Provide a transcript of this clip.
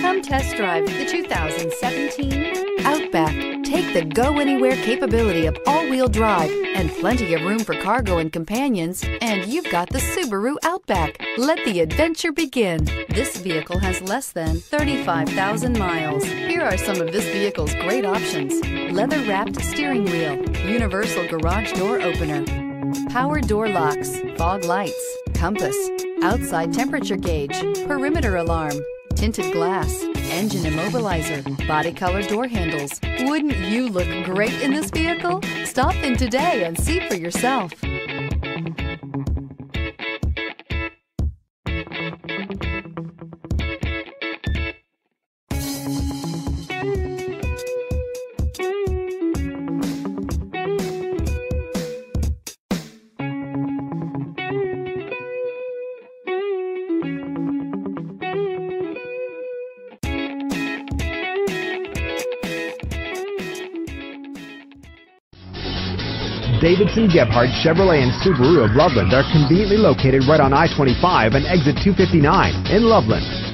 Come test drive the 2017 Outback. Take the go-anywhere capability of all-wheel drive and plenty of room for cargo and companions, and you've got the Subaru Outback. Let the adventure begin. This vehicle has less than 35,000 miles. Here are some of this vehicle's great options: leather-wrapped steering wheel, universal garage door opener, power door locks, fog lights, compass, outside temperature gauge, perimeter alarm, tinted glass, engine immobilizer, body color door handles. Wouldn't you look great in this vehicle? Stop in today and see for yourself. Davidson-Gebhardt Chevrolet and Subaru of Loveland are conveniently located right on I-25 and exit 259 in Loveland.